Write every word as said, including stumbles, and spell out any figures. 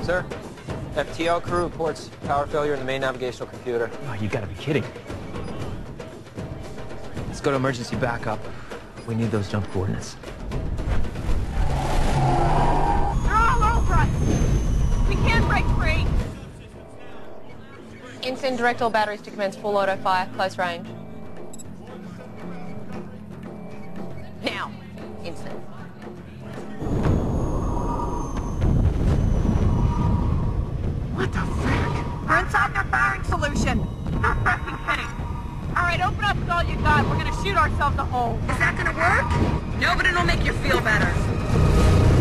Sir, F T L crew reports power failure in the main navigational computer. Oh, you gotta be kidding. Let's go to emergency backup. We need those jump coordinates. They're all over us! We can't break free! Ensign, direct all batteries to commence full auto fire, close range. Now, Ensign. What the frick? We're inside their firing solution. No freaking kidding. All right, open up with all you got. We're gonna shoot ourselves a hole. Is that gonna work? No, but it'll make you feel better.